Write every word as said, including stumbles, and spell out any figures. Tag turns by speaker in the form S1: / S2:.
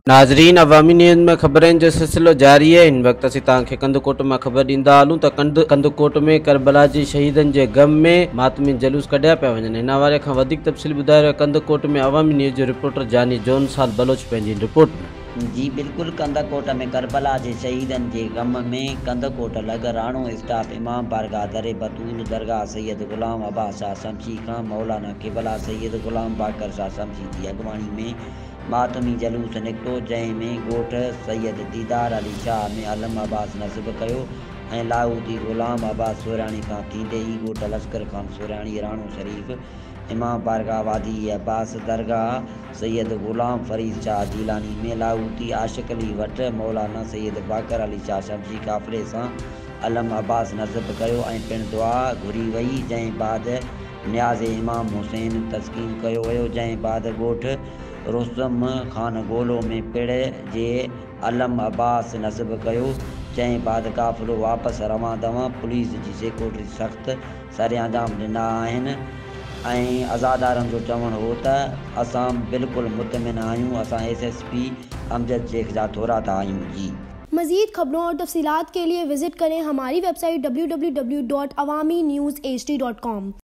S1: नाज़रीन, अवामी न्यूज़ में खबरें जो सिलसिलो जारी है। इन वक्त असीं तव्हांखे कंधकोट में खबर ॾींदा हलूं त कंध कंधकोट में करबला जी शहीदन जे गम में मातमी जलूस कढिया पिया वञनि। हिन हवाले खां वधीक तफ़सील ॿुधाए रहियो कंधकोट में अवामी न्यूज़ जो रिपोर्टर जानी जोन साल बलोच पंहिंजी रिपोर्ट में।
S2: जी बिल्कुल, कंधकोट में करबला जे शहीदन जे गम में कंधकोट लॻ राणोस्टाप इमाम बारगاه दरे बतूल दरगाह सैयद गुलाम अब्बास शाह शमशी खां मौलाना क़िबला सैयद गुलाम बाकर शाह शमशी जी अॻवानी में मातमी जलूस निकितो, जंहिंमें ॻोठ सैयद दीदार अली शाह में अलम अब्बास नस्ब कयो ऐं लाहूती गुलाम अब्बास सोराणी खां थींदे ई ॻोठ लश्कर खान सोराणी राणो शरीफ़ इमाम बारगاه वादी अब्बास दरगाह सैयद गुलाम फरीद शाह जीलानी में लाहूती आशिक अली वट मौलाना सैयद बाकर अली शाह शमशी काफ़िले सां अलम अब्बास नस्ब कयो ऐं पिणु दुआ घुरी वई। जंहिं बाद न्याज़ इमाम हुसैन तस्कीन कयो वियो, जंहिं बाद ॻोठ रुस्तम खान गोलो में पिण जे अलम अब्बास नस्ब कयो। जंहिं बाद काफ़िलो वापसि रवां दवां पुलिस जी सिक्योरिटी सख़्त सरेआंजाम ॾिना आहिनि ऐं अज़ादारनि जो चवणु हो त असां बिल्कुलु मुतमिन आहियूं, असां S S P Amjad Shaikh जा थोराता आहियूं। जी
S3: मज़ीद खबरों और तफसीलात के लिए विजिट करें हमारी website W W W dot Awami news H D dot com.